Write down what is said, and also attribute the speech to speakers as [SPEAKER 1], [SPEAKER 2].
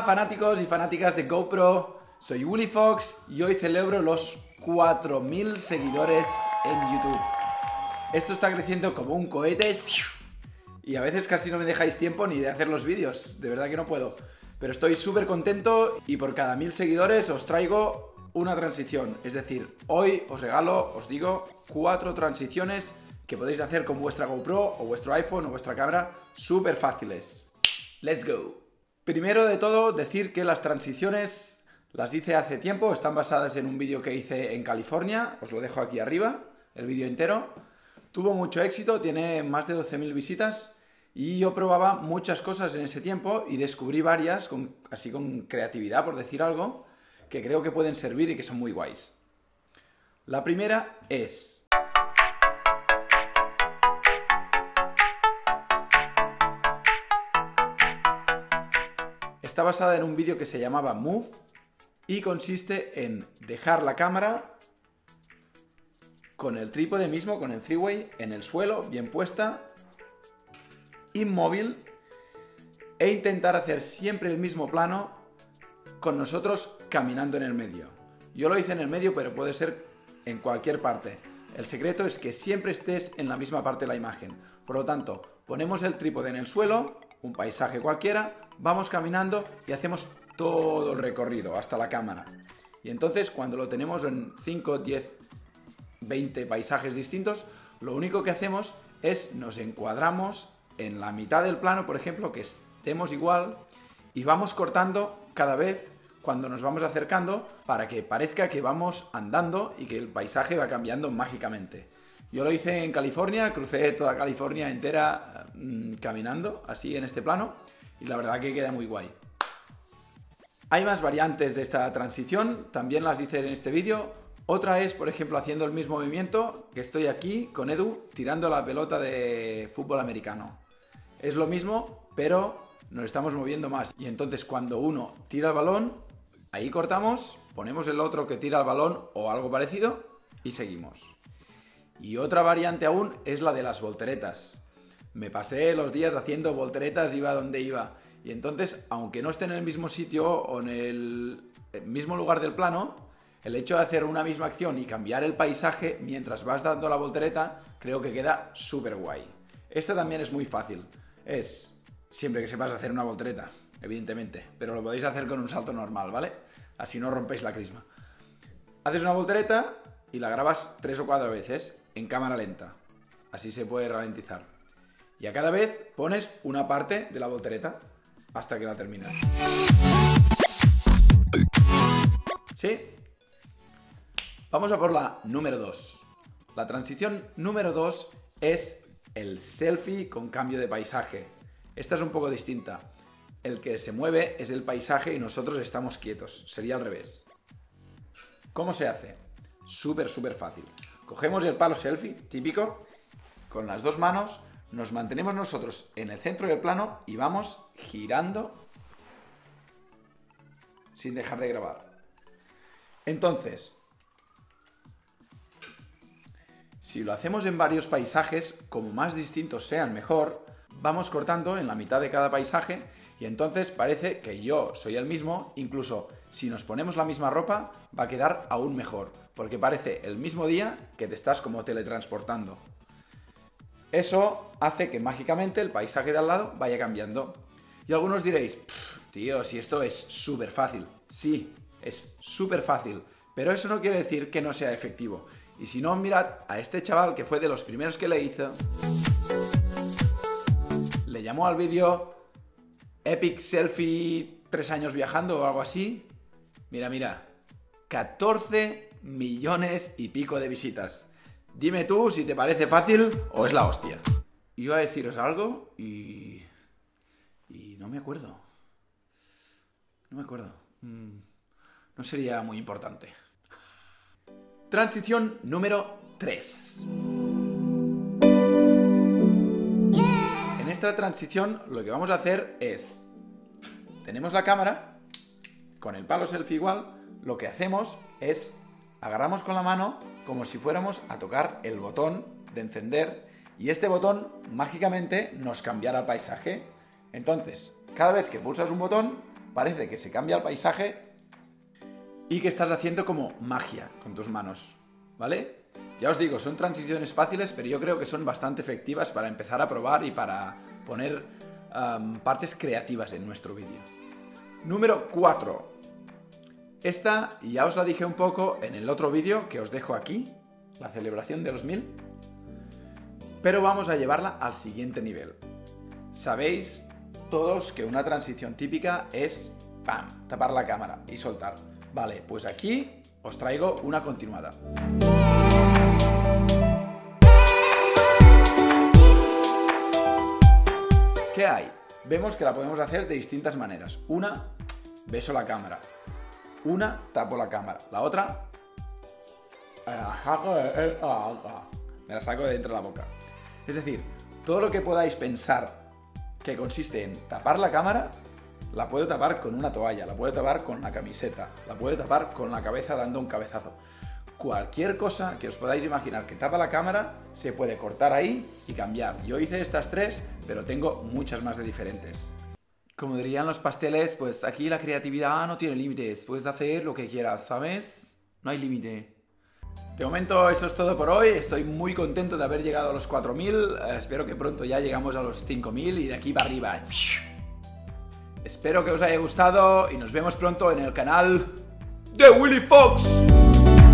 [SPEAKER 1] fanáticos y fanáticas de GoPro, soy Willy Fox y hoy celebro los 4000 seguidores en YouTube. Esto está creciendo como un cohete y a veces casi no me dejáis tiempo ni de hacer los vídeos, de verdad que no puedo. Pero estoy súper contento y por cada 1000 seguidores os traigo una transición. Es decir, hoy os regalo, os digo, 4 transiciones que podéis hacer con vuestra GoPro o vuestro iPhone o vuestra cámara súper fáciles. ¡Let's go! Primero de todo, decir que las transiciones las hice hace tiempo, están basadas en un vídeo que hice en California, os lo dejo aquí arriba, el vídeo entero. Tuvo mucho éxito, tiene más de 12.000 visitas y yo probaba muchas cosas en ese tiempo y descubrí varias, así con creatividad, por decir algo, que creo que pueden servir y que son muy guays. La primera es... Está basada en un vídeo que se llamaba Move y consiste en dejar la cámara con el trípode mismo, con el three-way, en el suelo, bien puesta, inmóvil, e intentar hacer siempre el mismo plano con nosotros caminando en el medio. Yo lo hice en el medio, pero puede ser en cualquier parte. El secreto es que siempre estés en la misma parte de la imagen. Por lo tanto, ponemos el trípode en el suelo, un paisaje cualquiera, vamos caminando y hacemos todo el recorrido hasta la cámara. Y entonces cuando lo tenemos en 5, 10, 20 paisajes distintos, lo único que hacemos es nos encuadramos en la mitad del plano, por ejemplo, que estemos igual, y vamos cortando cada vez cuando nos vamos acercando para que parezca que vamos andando y que el paisaje va cambiando mágicamente. Yo lo hice en California, crucé toda California entera caminando, así en este plano, y la verdad que queda muy guay. Hay más variantes de esta transición, también las hice en este vídeo. Otra es, por ejemplo, haciendo el mismo movimiento, que estoy aquí con Edu tirando la pelota de fútbol americano. Es lo mismo, pero nos estamos moviendo más. Y entonces cuando uno tira el balón, ahí cortamos, ponemos el otro que tira el balón o algo parecido y seguimos. Y otra variante aún es la de las volteretas. Me pasé los días haciendo volteretas, iba donde iba. Y entonces, aunque no esté en el mismo sitio o en el mismo lugar del plano, el hecho de hacer una misma acción y cambiar el paisaje mientras vas dando la voltereta, creo que queda súper guay. Esta también es muy fácil. Es siempre que sepas hacer una voltereta, evidentemente. Pero lo podéis hacer con un salto normal, ¿vale? Así no rompéis la crisma. Haces una voltereta y la grabas 3 o 4 veces en cámara lenta. Así se puede ralentizar. Y a cada vez pones una parte de la voltereta hasta que la terminas. ¿Sí? Vamos a por la número 2. La transición número 2 es el selfie con cambio de paisaje. Esta es un poco distinta. El que se mueve es el paisaje y nosotros estamos quietos. Sería al revés. ¿Cómo se hace? Súper fácil. Cogemos el palo selfie, típico, con las dos manos, nos mantenemos nosotros en el centro del plano y vamos girando sin dejar de grabar. Entonces, si lo hacemos en varios paisajes, como más distintos sean mejor, vamos cortando en la mitad de cada paisaje y entonces parece que yo soy el mismo, incluso si nos ponemos la misma ropa va a quedar aún mejor, porque parece el mismo día que te estás como teletransportando. Eso hace que mágicamente el paisaje de al lado vaya cambiando. Y algunos diréis, tío, si esto es súper fácil. Sí, es súper fácil, pero eso no quiere decir que no sea efectivo. Y si no, mirad a este chaval que fue de los primeros que le hizo. Le llamó al vídeo Epic Selfie 3 años viajando o algo así. Mira, 14 millones y pico de visitas. Dime tú si te parece fácil o es la hostia. Iba a deciros algo y no me acuerdo. No sería muy importante. Transición número 3. En esta transición lo que vamos a hacer es... Tenemos la cámara, con el palo selfie igual, lo que hacemos es... Agarramos con la mano como si fuéramos a tocar el botón de encender y este botón mágicamente nos cambiará el paisaje. Entonces, cada vez que pulsas un botón, parece que se cambia el paisaje y que estás haciendo como magia con tus manos, ¿vale? Ya os digo, son transiciones fáciles, pero yo creo que son bastante efectivas para empezar a probar y para poner partes creativas en nuestro vídeo. Número 4. Esta ya os la dije un poco en el otro vídeo que os dejo aquí, la celebración de los 1000, pero vamos a llevarla al siguiente nivel. Sabéis todos que una transición típica es ¡pam!, tapar la cámara y soltar. Vale, pues aquí os traigo una continuada. ¿Qué hay? Vemos que la podemos hacer de distintas maneras. Una, beso la cámara. Una, tapo la cámara. La otra, me la saco de dentro de la boca. Es decir, todo lo que podáis pensar que consiste en tapar la cámara, la puedo tapar con una toalla, la puedo tapar con la camiseta, la puedo tapar con la cabeza dando un cabezazo. Cualquier cosa que os podáis imaginar que tapa la cámara, se puede cortar ahí y cambiar. Yo hice estas 3, pero tengo muchas más de diferentes. Como dirían los pasteles, pues aquí la creatividad no tiene límites, puedes hacer lo que quieras, ¿sabes? No hay límite. De momento eso es todo por hoy, estoy muy contento de haber llegado a los 4000, espero que pronto ya llegamos a los 5000 y de aquí para arriba. Espero que os haya gustado y nos vemos pronto en el canal de Willy Fox.